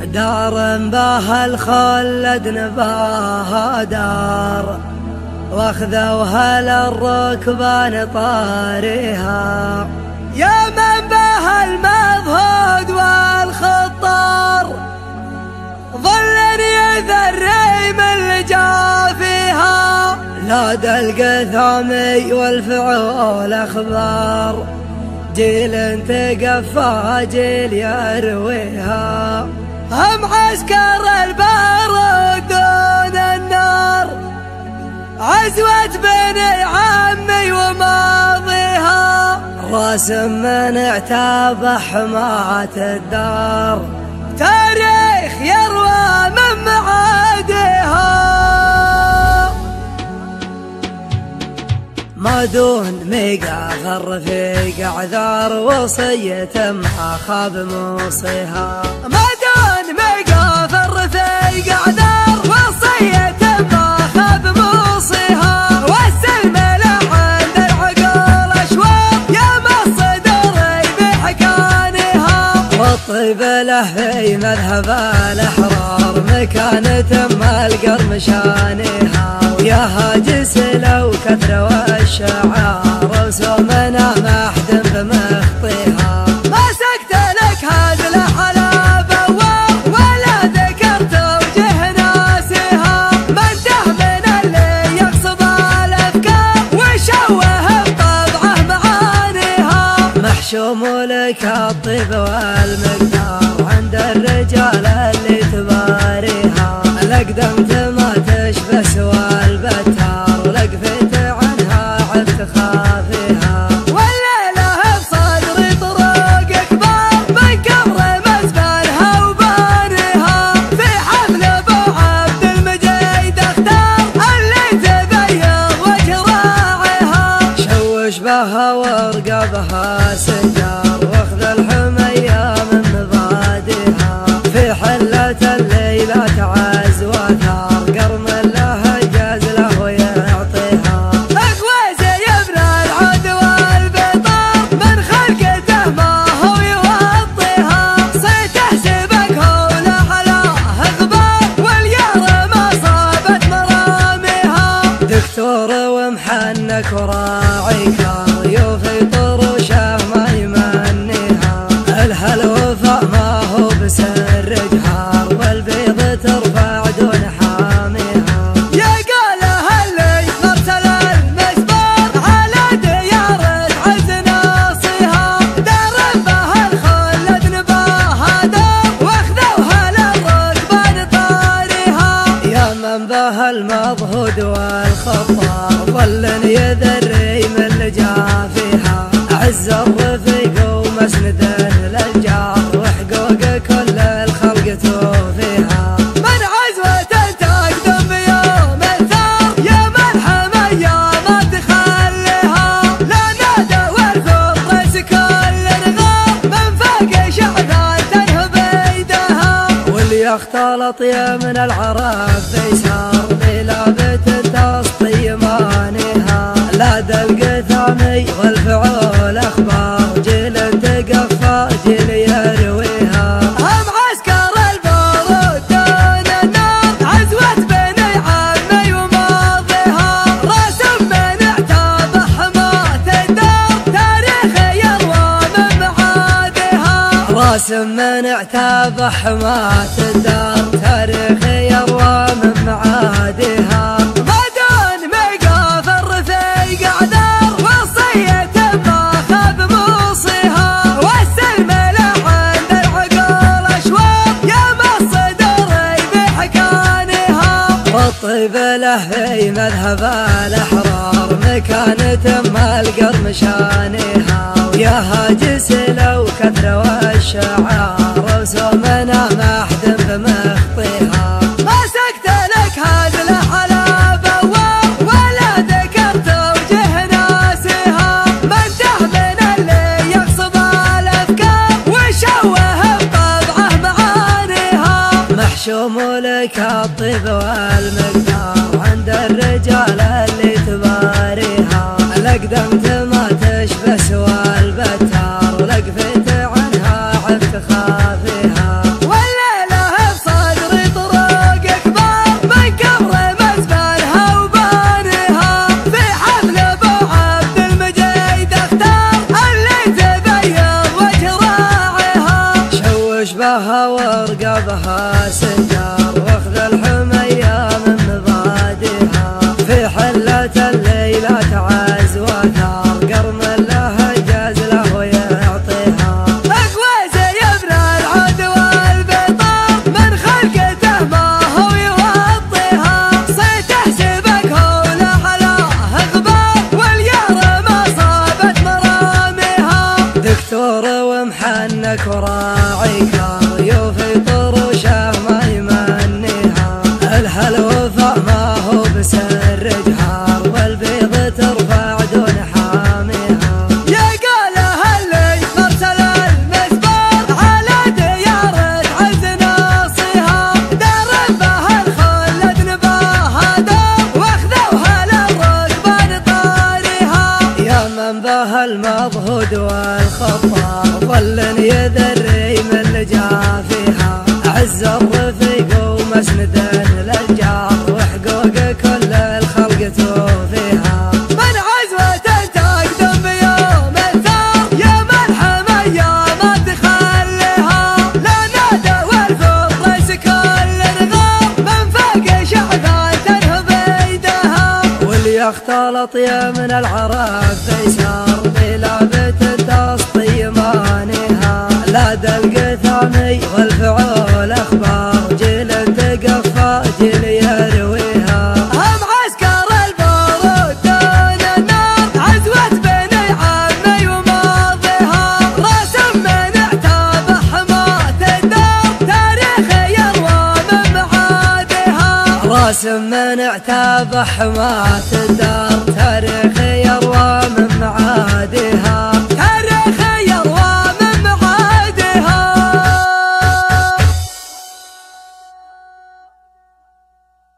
دار بها الخلد نباها دار، واخذوها للركبان طاريها. يا من بها المضهود والخطار، ظل يذري من اللي جا فيها. لاد القثامي والفعول اخبار، جيل تقفى جيل يرويها. هم عسكر البارود دون النار، عزوة بني عمي وماضيها. راسم من اعتاب حماة الدار، تاريخ يروى من معاديها. ما دون ميقاف الرفيق عذار، وصية ما خاب موصيها. ما دون ميقاف الرفيق عذار، وصية ما خاب موصيها. والسلم له عند العقول اشواط، يا مصدر بحكانها. والطيب له في مذهب الاحرار، مكانة ما القرمشانها. ويا هاجس لو كثر والشعار، وسومنا محدم بمخطيها. ما سكت لك هذا الحلا بواب، ولا ذكرت وجه ناسها. منته من اللي يقصب الافكار، وشوه بطبعه معانيها. محشوم لك الطيب والمقدار، عند الرجال اللي تباريها. لقدمت ما تشبه سوى البتار، لقفت عنها عبت خافيها. والليلة بصدري طرق كبار، من كبر مزبلها وبانيها. في حفل ابو عبد المجيد اختار، اللي تبيض وجه راعيها. شوش بها ورقبها سجار، واخذ الحمية من مباديها. في حلة الليلة تعز وثار، قرم له جاز له ويعطيها. اخوي زي ابن العود والبطار، من خلقته ما هو يوطيها. صيته سبك هو لحلاه اخبار، واليار ما صابت مراميها. دكتور ومحنك وراعي كار، يوفي طروشه ما يمنيها. الها الوفاء ما هو بسر جهار، والبيض ترفع دون حاميها. يا قالها اللي مرسل المسبار، على ديار عز ناصيها. دار بها الخلد نباها دار، واخذوها للركبان طاريها. يا من بها المضهود والخطار، ظل يذري من اللي جا فيها. عز الرفيق ومسنده للجار، وحقوق كل الخلق توفيها. من عزوة تقدم بيوم الثار، يا من حمية ما تخليها. لا نادى والفرس كل غار، من فوق شعثان تنهب بيدها. واللي اختلط يا من العرب بيسار، بلابة تسطي مانيها. لا القثامي والفعول اخبار، جيل تقفى جيل يرويها. هم عسكر البارود دون النار، عزوة بني عمي وماضيها. راسم من اعتاب حماة الدار، تاريخ يروى من معاديها. راسم من اعتاب حماة الدار، تاريخ يروى من معاديها. ما دون ميقاف الرفيق عذار، وصية ما خاب موصيها. والسلم له عند العقول اشواط، يا مصدر بحكانها. والطيب له في مذهب الاحرار، مكانة ما القرمشانيها. ويا هاجس لو كثر والشعار، وسومنا محدم بمخطيها. ما سكت لك هذا الحلا بواب، ولا ذكرت وجه ناسها. منته من اللي يقصب الافكار، وشوه بطبعه معانيها. محشوم لك الطيب والمقدار، عند الرجال اللي تباريها. لقدمت ما تشبه سوى البتار، لقفت عنها عبت خافيها. والليلة أشبهها ورقبها سنجار، واخذ الحمية من مبادئها في حلة الليلة تعز وثار، قرم له جاز له ويعطيها أقوى زي ابن العود والبطار، من خلقته ما هو يوطيها، صيته سبك هو لحلاه غبار، واليار ما صابت مراميها، دكتور ومحنك وراعي كار، يوفي طروشه ما يمنيها، الهالوفا ما هو بسر جهار، والبيض ترفع دون حاميها، يا قالها اللي مرسل المسبار، على ديارة عز ناصيها، دار بها الخلد نباها دار، واخذوها للركبان طاريها، يا من بها المضهود والخطار، ظل يذري من لجا فيها، عز الرفيق ومسند للجار، وحقوق كل الخلق توفيها، من عزوة تقدم بيوم الثار، يا من حمية ما تخليها، لا نادى والفرس كل نغار، من فوق شعبان تنهب بيدها، واللي يختلط يا من العرب فيسار، بلابة تسطي مانيها، لا القثامي والفعول اخبار، جيل تقفى جيل يرويها، هم عسكر البارود دون النار، عزوة بني عمي وماضيها، راسم من اعتاب حماة الدار، تاريخ يروى من معادها، راسم من اعتاب حماة الدار، تاريخ